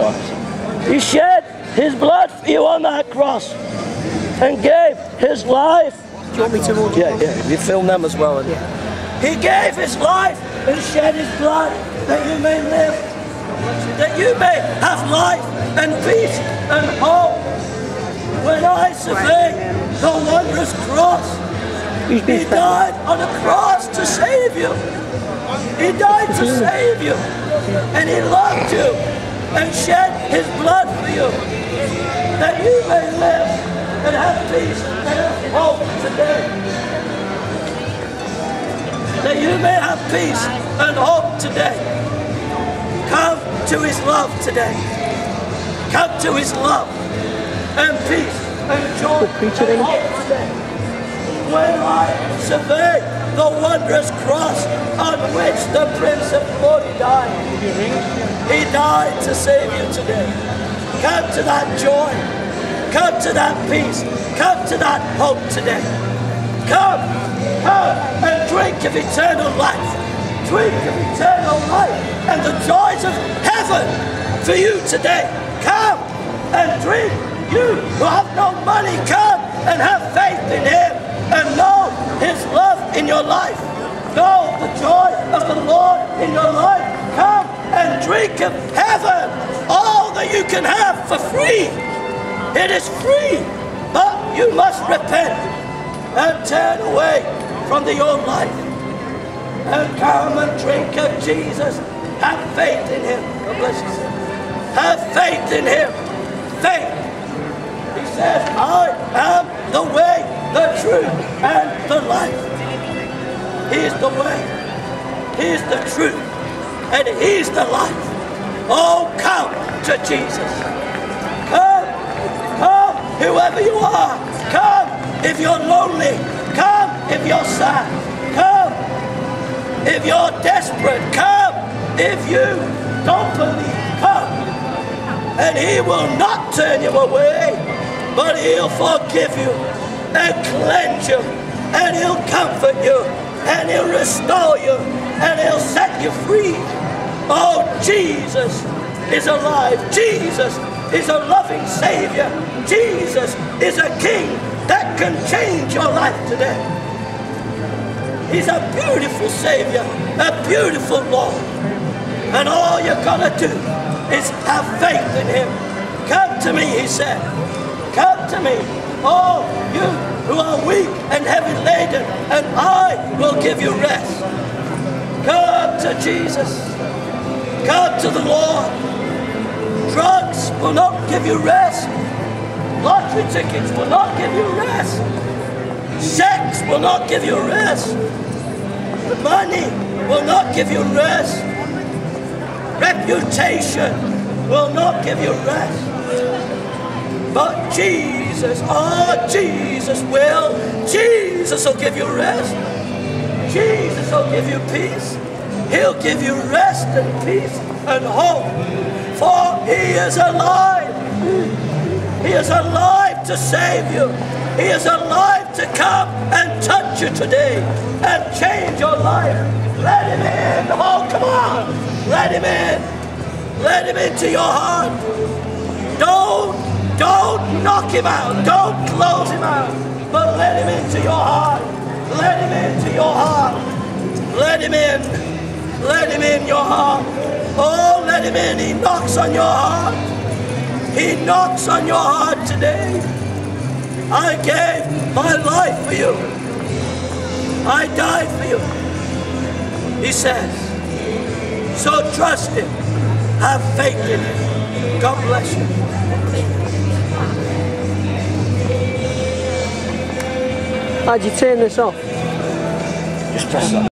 sacrifice. He shed his blood for you on that cross and gave his life. Do you want me to order? Yeah, you film them as well. Yeah. He gave his life and shed his blood that you may live, that you may have life and peace and hope. When I survey the wondrous cross, he died on a cross to save you. He died to save you, and he loved you and shed his blood for you, that you may live and have peace and have hope today. That you may have peace and hope today. Come to his love today. Come to his love and peace and joy and hope today. When I survey the wondrous cross on which the Prince of Glory died, he died to save you today. Come to that joy. Come to that peace. Come to that hope today. Come and drink of eternal life. Drink of eternal life and the joys of heaven for you today. Come and drink. You who have no money, come and have faith in him and know his love in your life. Know the joy of the Lord in your life. Come and drink of heaven, all that you can have for free. It is free, but you must repent and turn away from the old life and come and drink of Jesus. Have faith in him. God bless you, sir. Have faith in him. Faith. He says, I am the way, the truth, and the life. He is the way. He is the truth. And he is the life. Oh, come to Jesus. Come, whoever you are. Come if you're lonely. Come if you're sad. Come if you're desperate. Come if you don't believe. Come. And he will not turn you away, but he'll forgive you and cleanse you, and he'll comfort you, and he'll restore you, and he'll set you free. Oh, Jesus is alive. Jesus is a loving Savior. Jesus is a King that can change your life today. He's a beautiful Savior, a beautiful Lord. And all you're gonna do is have faith in him. Come to me, he said. Come to me, all you who are weak and heavy laden, and I will give you rest. Come to Jesus. Come to the Lord. Drugs will not give you rest. Lottery tickets will not give you rest. Sex will not give you rest. Money will not give you rest. Reputation will not give you rest. But Jesus, oh, Jesus will. Jesus will give you rest. Jesus will give you peace. He'll give you rest and peace and hope. For he is alive. He is alive to save you. He is alive to come and touch you today and change your life. Let him in. Oh, come on. Let him in. Let him into your heart. Don't knock him out. Don't close him out. But let him into your heart. Let him into your heart. Let him in. Let him in your heart. Oh, let him in. He knocks on your heart. He knocks on your heart today. I gave my life for you. I died for you. He says. So trust him. Have faith in him. God bless you. How'd you turn this off? Just press that.